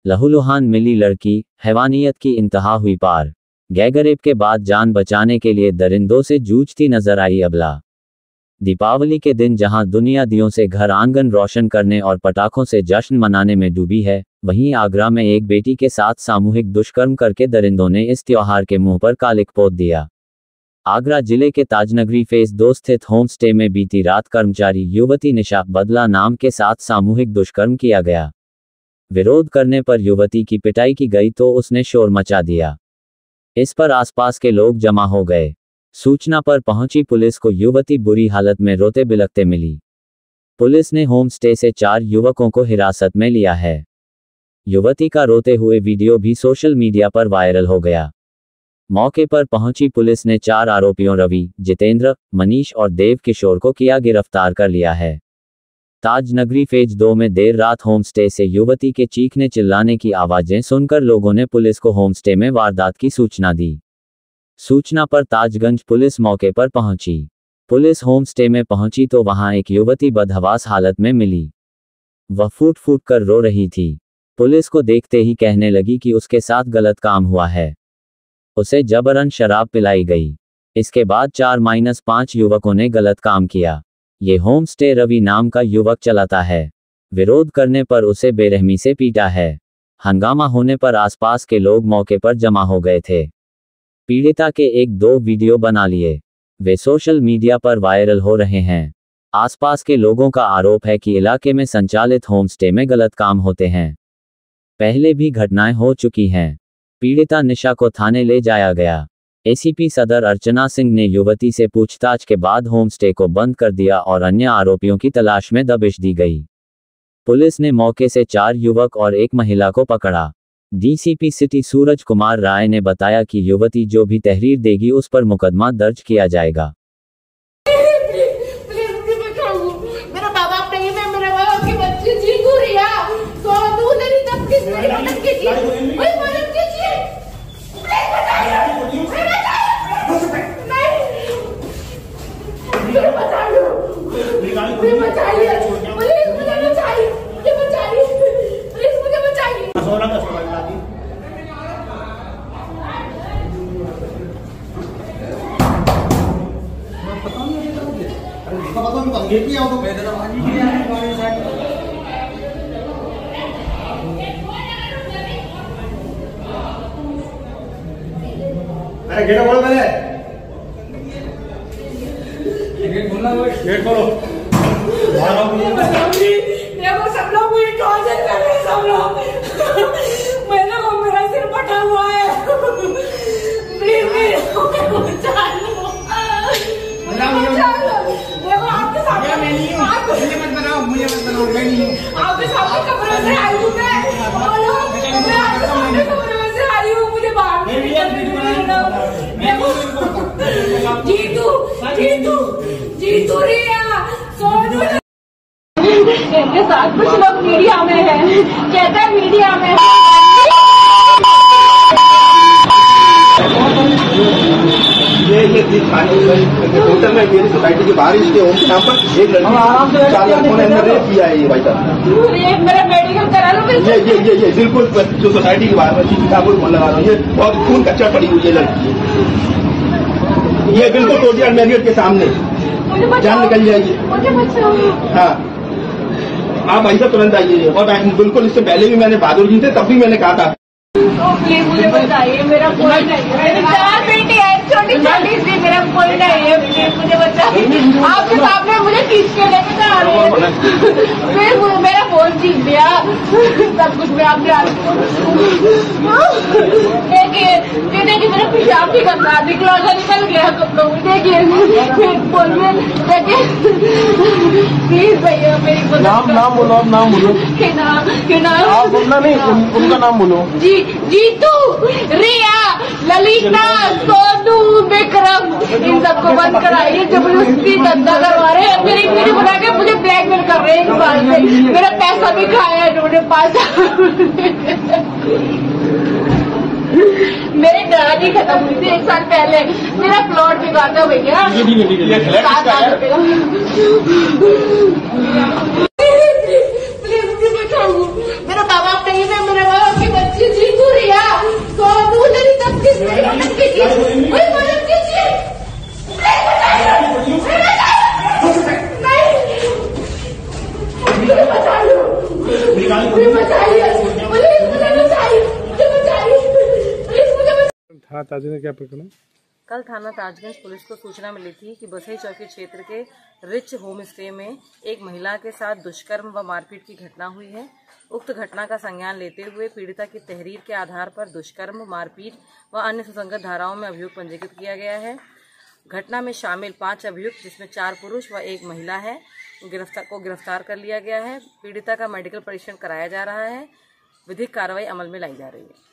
लहूलुहान मिली लड़की, हैवानियत की इंतहा हुई पार। गैंगरेप के बाद जान बचाने के लिए दरिंदों से जूझती नजर आई अबला। दीपावली के दिन जहां दुनिया दियों से घर आंगन रोशन करने और पटाखों से जश्न मनाने में डूबी है, वहीं आगरा में एक बेटी के साथ सामूहिक दुष्कर्म करके दरिंदों ने इस त्योहार के मुंह पर कालिक पोत दिया। आगरा जिले के ताजनगरी फेज 2 स्थित होम स्टे में बीती रात कर्मचारी युवती निशा बदला नाम के साथ सामूहिक दुष्कर्म किया गया। विरोध करने पर युवती की पिटाई की गई तो उसने शोर मचा दिया। इस पर आसपास के लोग जमा हो गए। सूचना पर पहुंची पुलिस को युवती बुरी हालत में रोते बिलखते मिली। पुलिस ने होम स्टे से 4 युवकों को हिरासत में लिया है। युवती का रोते हुए वीडियो भी सोशल मीडिया पर वायरल हो गया। मौके पर पहुंची पुलिस ने 4 आरोपियों रवि, जितेंद्र, मनीष और देव किशोर को किया गिरफ्तार कर लिया है। ताजनगरी फेज 2 में देर रात होम स्टे से युवती के चीखने चिल्लाने की आवाजें सुनकर लोगों ने पुलिस को होम स्टे में वारदात की सूचना दी। सूचना पर ताजगंज पुलिस मौके पर पहुंची। पुलिस होम स्टे में पहुंची तो वहां एक युवती बदहवास हालत में मिली। वह फूट फूट कर रो रही थी। पुलिस को देखते ही कहने लगी कि उसके साथ गलत काम हुआ है। उसे जबरन शराब पिलाई गई। इसके बाद 4-5 युवकों ने गलत काम किया। ये होम स्टे रवि नाम का युवक चलाता है। विरोध करने पर उसे बेरहमी से पीटा है। हंगामा होने पर आसपास के लोग मौके पर जमा हो गए थे। पीड़िता के 1-2 वीडियो बना लिए। वे सोशल मीडिया पर वायरल हो रहे हैं। आसपास के लोगों का आरोप है कि इलाके में संचालित होम स्टे में गलत काम होते हैं। पहले भी घटनाएं हो चुकी हैं। पीड़िता निशा को थाने ले जाया गया। एसीपी सदर अर्चना सिंह ने युवती से पूछताछ के बाद होम स्टे को बंद कर दिया और अन्य आरोपियों की तलाश में दबिश दी गई। पुलिस ने मौके से 4 युवक और 1 महिला को पकड़ा। डीसीपी सिटी सूरज कुमार राय ने बताया कि युवती जो भी तहरीर देगी उस पर मुकदमा दर्ज किया जाएगा। अरे गेट खोलो पहले। गेट खोलना है। गेट खोलो। बाहर आओ। देखो सब लोग मुझे टॉर्चर कर रहे हैं सब लोग। मैंने को मेरा सिर फटा हुआ है। प्लीज बचा लो। देखो आपके सामने मैं नहीं हूँ। मुझे मत बनाओ मैं नहीं हूँ। आपके सामने कमरे से आई हूँ मैं। मैं आपके सामने कमरे से आई हूँ। मुझे बाहर जीतू रिया इनके साथ कुछ लोग मीडिया में है। कहते हैं मीडिया में होटल में मेरी सोसाइटी के बाहर इसके होम के नाम पर एक लड़की 4 लड़कों ने अंदर रेप किया है। ये भाई साहब रेप मेरा मेडिकल करा लो। ये बिल्कुल जो सोसाइटी के बाहर में सीतापुर फोन लगा रहा हूँ। ये बहुत खून कच्चा पड़ी हुई है लड़की। ये बिल्कुल टोटियल मैरियट के सामने जान निकल जाएगी। हाँ आप भाई साहब तुरंत आइए। और बिल्कुल इससे पहले भी मैंने बहादुर जी थे तब भी मैंने कहा था प्लीज मुझे बताइए। मेरा कोई नहीं है। मेरी 4 बेटी है छोटी छोटी सी। मेरा कोई नहीं है। प्लीज मुझे बताइए। आपके सामने मुझे खींच के लेके जा रहे हैं। फिर मेरा फोन छीन लिया। सब कुछ मैं आपके देखिए मेरा पेशाब भी गंदा निकला निकल गया कपड़ों में। देखिए फोन में देखिए। प्लीज भैया मेरी नाम बोलो। आप नाम बोलो। के नाम आप बोलना नहीं उनका नाम बोलो। जीतू रिया ललिता सोनू विक्रम इन सबको बंद कराइए। जबरदस्ती धंधा करवा रहे हैं। मेरी वीडियो बना के मुझे ब्लैकमेल कर रहे हैं। 1 साल से मेरा पैसा भी खाया है इन्होंने 5 मेरी दराजी खत्म हुई थी 1 साल पहले। मेरा प्लॉट भी काटा भैया 7 लाख रुपए का। प्लीज मुझे बचाओ। मेरा बाबा नहीं है। मेरा बाबा मुझे मदद कीजिए, मुझे बचा लो, मुझे बचाइए, मुझे बचाइए, मुझे बचाइए, प्लीज मुझे बचाइए। थाना ताजगंज क्या प्रकरण? कल थाना ताजगंज पुलिस को सूचना मिली थी कि बसई चौकी क्षेत्र के रिच होम स्टे में एक महिला के साथ दुष्कर्म व मारपीट की घटना हुई है। उक्त घटना का संज्ञान लेते हुए पीड़िता की तहरीर के आधार पर दुष्कर्म, मारपीट व अन्य सुसंगत धाराओं में अभियोग पंजीकृत किया गया है। घटना में शामिल 5 अभियुक्त, जिसमें 4 पुरुष व 1 महिला है, गिरफ्तार कर लिया गया है। पीड़िता का मेडिकल परीक्षण कराया जा रहा है। विधिक कार्रवाई अमल में लाई जा रही है।